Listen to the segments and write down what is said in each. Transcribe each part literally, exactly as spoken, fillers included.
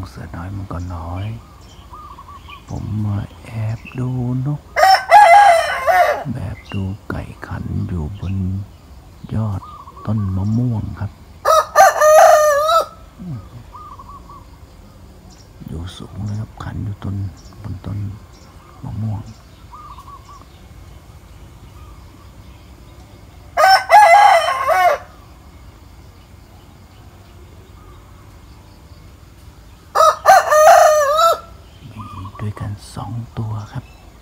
เสือน้อยมันก็น้อยผมมาแอบดูนกแบบดูไก่ขันอยู่บนยอดต้นมะม่วงครับอยู่สูงเลยครับขันอยู่ต้นบนต้นมะม่วงมีด้วยกันสองตัวครับ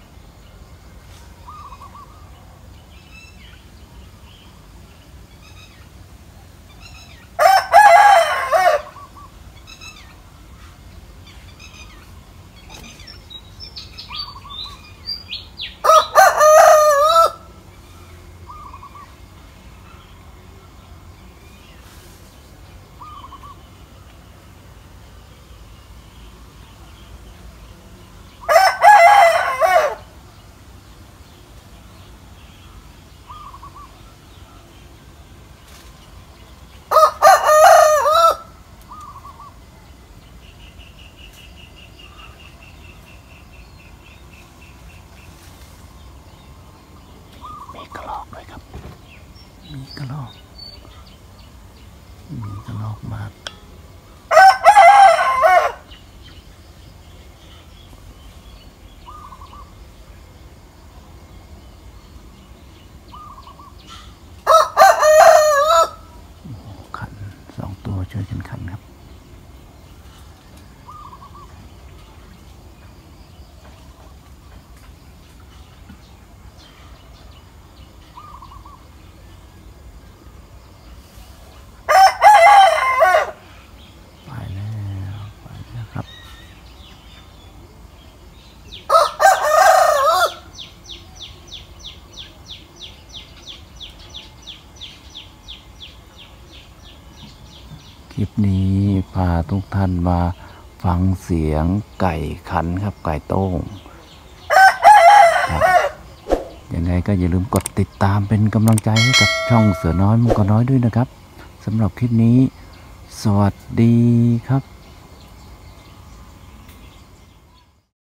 มีกระรอกด้วยครับมีกระรอกมีกระรอกมากขันสองตัวช่วยกันขันครับคลิปนี้พาทุกท่านมาฟังเสียงไก่ขันครับไก่โต้งครับยังไงก็อย่าลืมกดติดตามเป็นกำลังใจให้กับช่องเสือน้อยมังกรน้อยด้วยนะครับสำหรับคลิปนี้สวัสดีครับ